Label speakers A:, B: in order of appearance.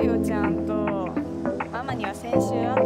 A: よちゃんと。ママには先週会っ